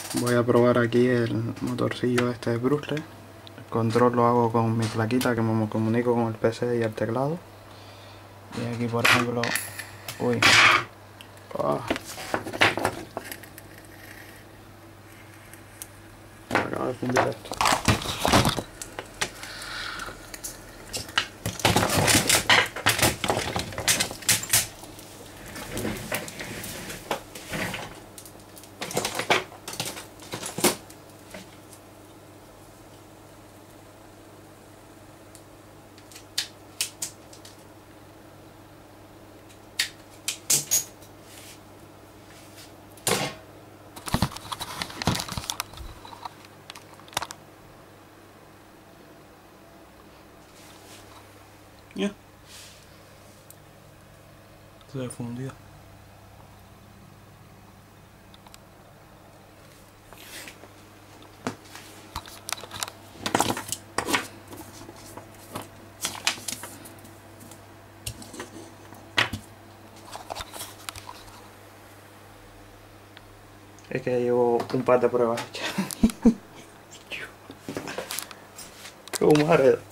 Voy a probar aquí el motorcillo este de Bruce. El control lo hago con mi plaquita, que me comunico con el PC y el teclado. Y aquí, por ejemplo, uy, me acaba de fundir esto. Ya. Se fundió. Es que llevo un par de pruebas hechas. ¡Qué madre!